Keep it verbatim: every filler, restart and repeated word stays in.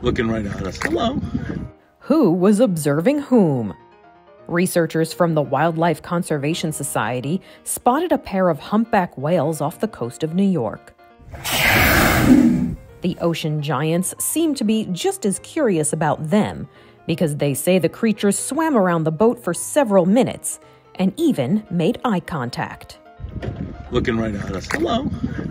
looking right at us. Hello. Who was observing whom? Researchers from the Wildlife Conservation Society spotted a pair of humpback whales off the coast of New York. The ocean giants seem to be just as curious about them, because they say the creatures swam around the boat for several minutes and even made eye contact. Looking right at us. Hello.